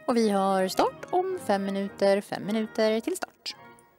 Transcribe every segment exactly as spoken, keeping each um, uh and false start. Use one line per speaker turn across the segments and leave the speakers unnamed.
Och vi har start om fem minuter, fem minuter till start.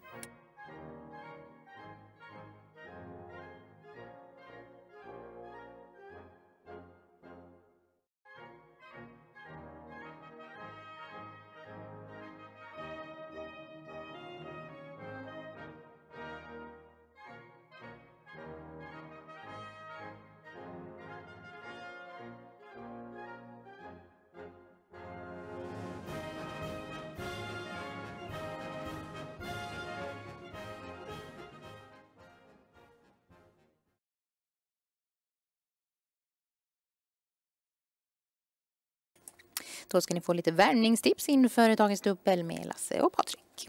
Då ska ni få lite värmningstips inför dagens dubbel med Lasse och Patrik.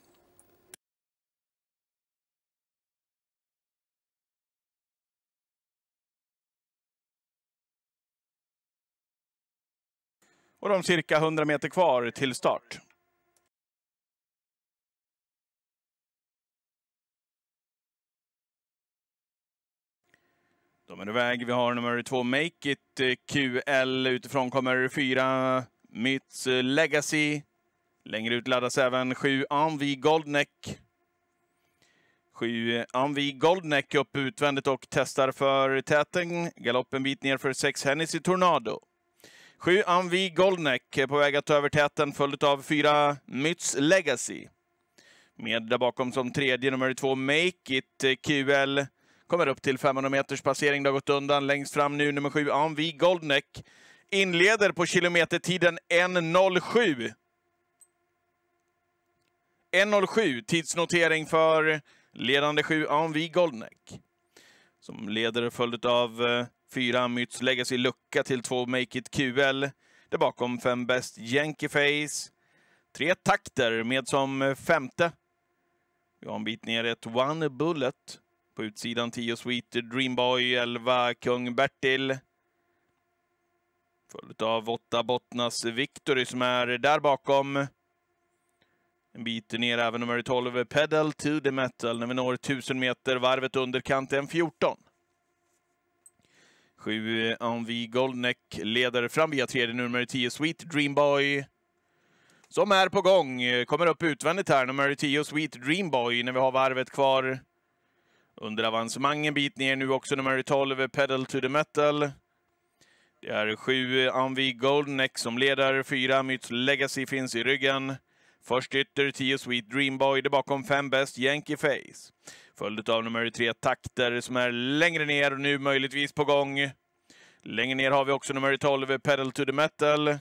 Och de cirka hundra meter kvar till start. De är iväg. Vi har nummer två Make It Q L. Utifrån kommer fyra Myths Legacy. Längre ut laddas även sju Envy Goldneck. sju Envy Goldneck upp utvändigt och testar för täten. Galoppen bit ner för sex Hennessy Tornado. sju Envy Goldneck är på väg att ta över täten, följt av fyra Myths Legacy. Med där bakom som tredje nummer två Make It Q L. Kommer upp till femhundra meters passering. Det har gått undan. Längst fram nu nummer sju Envy Goldneck. Inleder på kilometertiden en noll sju. en noll sju tidsnotering för ledande sju Envy Goldneck. Som leder följt av fyra Myths Legacy lucka till två Make It Q L. Där bakom fem Best Yankee Face. Tre takter med som femte. Vi har en bit ner ett One Bullet. På utsidan tio Sweet Dreamboy, elva Kung Bertil. Följt av åtta Bottnas Victory som är där bakom. En bit ner även nummer tolv Pedal to the Metal när vi når tusen meter, varvet underkant en fjorton. sju Envy Goldneck leder fram via tredje nummer tio Sweet Dreamboy. Som är på gång, kommer upp utvändigt här nummer tio Sweet Dreamboy när vi har varvet kvar. Under avancemangen bit ner nu också nummer tolv Pedal to the Metal. Det är sju Envy Goldneck som leder, fyra Myths Legacy finns i ryggen. Först ytter tio Sweet Dreamboy, det bakom fem Best Yankee Face. Följt av nummer tre Takter som är längre ner och nu möjligtvis på gång. Längre ner har vi också nummer tolv Pedal to the Metal.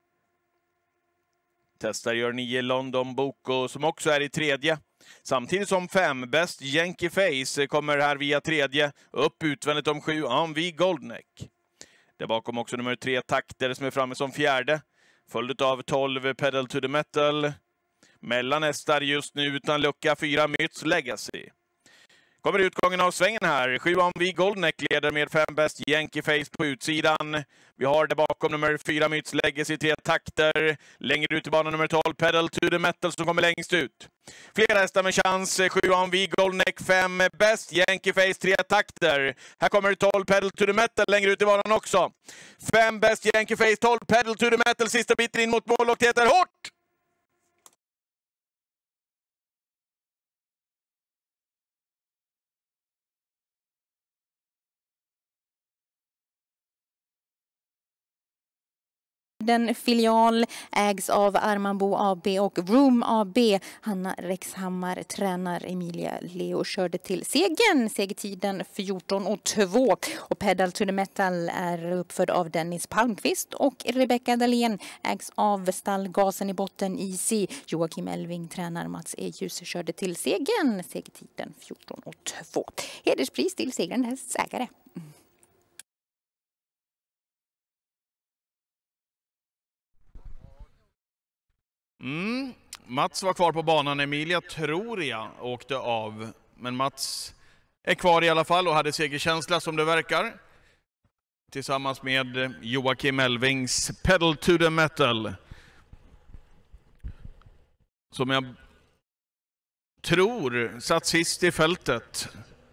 Testar gör nio London Boko som också är i tredje. Samtidigt som fem Best Yankee Face kommer här via tredje. Upp utvändigt om sju Envy Goldneck. Där bakom också nummer tre Takter som är framme som fjärde. Följt av tolv Pedal to the Metal. Mellan hästar just nu utan lucka fyra Myths Legacy. Kommer utgången av svängen här. sju Envy Goldneck leder med fem Best Yankee Face på utsidan. Vi har där bakom nummer fyra Myths Legacy, tre Takter. Längre ut i banan nummer tolv Pedal to the Metal som kommer längst ut. Flera hästar med chans. sju Envy Goldneck, fem Best Yankee Face, tre Takter. Här kommer tolv Pedal to the Metal längre ut i banan också. fem Best Yankee Face, tolv Pedal to the Metal. Sista biten in mot mål och det är hårt!
Den filial ägs av Armanbo A B och Room A B. Hanna Rexhammar tränar, Emilia Leo körde till segern. Segertiden fjorton och två. Och Pedal to the Metal är uppförd av Dennis Palmqvist och Rebecca Dahlén ägs av stallgasen i botten I C. Joakim Elving tränar, Mats Ejus körde till segern. Segertiden fjorton och två. Hederspris till segrande hästägare.
Mm. Mats var kvar på banan. Emilia tror jag åkte av. Men Mats är kvar i alla fall och hade segerkänsla som det verkar. Tillsammans med Joakim Elvings Pedal to the Metal. Som jag tror satt sist i fältet.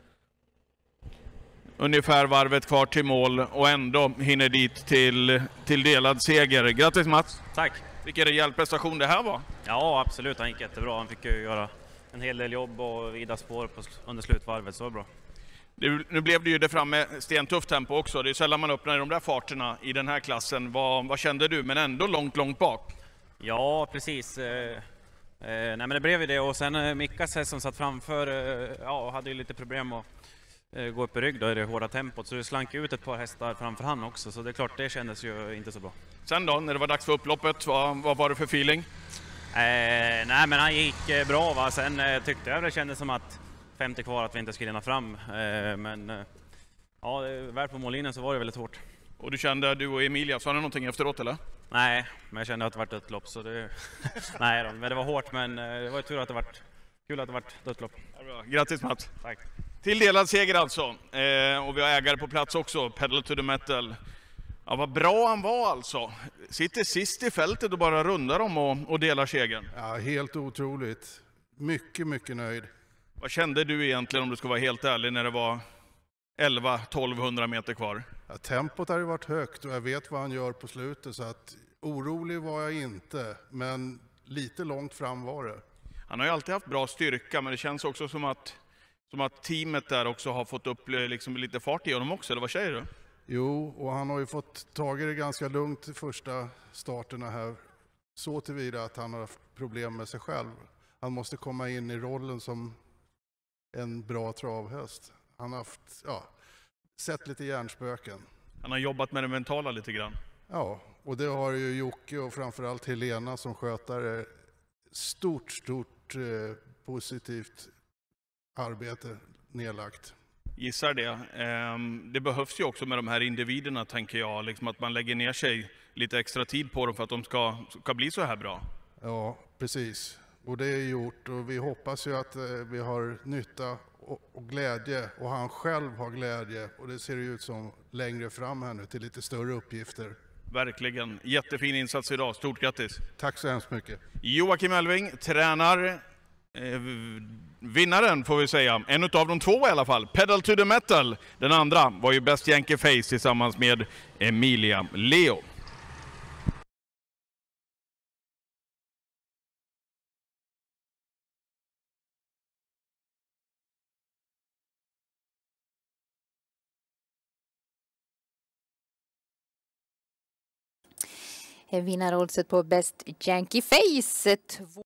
Ungefär varvet kvar till mål och ändå hinner dit till, till delad seger. Grattis Mats!
Tack!
Vilken rejäl prestation det här var.
Ja, absolut. Han gick jättebra. Han fick ju göra en hel del jobb och vida spår på, under slutvarvet, så var det bra.
Nu, nu blev det ju det framme stentufft tempo också. Det är sällan man öppnar i de där farterna i den här klassen. Vad, vad kände du? Men ändå långt, långt bak.
Ja, precis. Eh, eh, nej, men det blev ju det. Och sen eh, Mickas häst som satt framför eh, ja, hade ju lite problem att eh, gå upp i rygg då i det hårda tempot. Så det slank ut ett par hästar framför han också. Så det är klart, det kändes ju inte så bra.
Sen då, när det var dags för upploppet, vad, vad var det för feeling?
Eh, nej, men han gick eh, bra. Va? Sen eh, tyckte jag det kändes som att femtio kvar att vi inte skulle hinna fram. Eh, men eh, ja, väl på mållinjen så var det väldigt hårt.
Och du kände, du och Emilia, sa ni någonting efteråt eller?
Nej, men jag kände att det var ett lopp så det... Nej då, men det var hårt, men det var ju tur att det var kul att det var ett lopp.
Ja, grattis Mats!
Tack!
Tilldelad seger alltså, eh, och vi har ägare på plats också, Pedal to the Metal. Ja, vad bra han var alltså. Sitter sist i fältet och bara rundar om och, och delar segern.
Ja, helt otroligt. Mycket, mycket nöjd.
Vad kände du egentligen, om du ska vara helt ärlig, när det var elva till tolvhundra meter kvar?
Ja, tempot har ju varit högt och jag vet vad han gör på slutet, så att orolig var jag inte, men lite långt fram var det.
Han har ju alltid haft bra styrka, men det känns också som att, som att teamet där också har fått upp liksom lite fart i honom också, eller vad säger du?
Jo, och han har ju fått tagit det ganska lugnt i första starterna här, så tillvida att han har haft problem med sig själv. Han måste komma in i rollen som en bra travhäst. Han har haft, ja, sett lite hjärnspöken.
Han har jobbat med det mentala lite grann.
Ja, och det har ju Jocke och framförallt Helena som skötare stort, stort eh, positivt arbete nedlagt.
Gissar det. Ehm, det behövs ju också med de här individerna, tänker jag, liksom att man lägger ner sig lite extra tid på dem för att de ska, ska bli så här bra.
Ja, precis. Och det är gjort, och vi hoppas ju att eh, vi har nytta och, och glädje, och han själv har glädje, och det ser ut som längre fram här nu till lite större uppgifter.
Verkligen. Jättefin insats idag. Stort grattis.
Tack så hemskt mycket.
Joakim Elving tränar eh, vinnaren, får vi säga. En av de två i alla fall. Pedal to the Metal. Den andra var ju Best Yankee Face tillsammans med Emilia Leo.
Vinnaroddset på Best Yankee Face.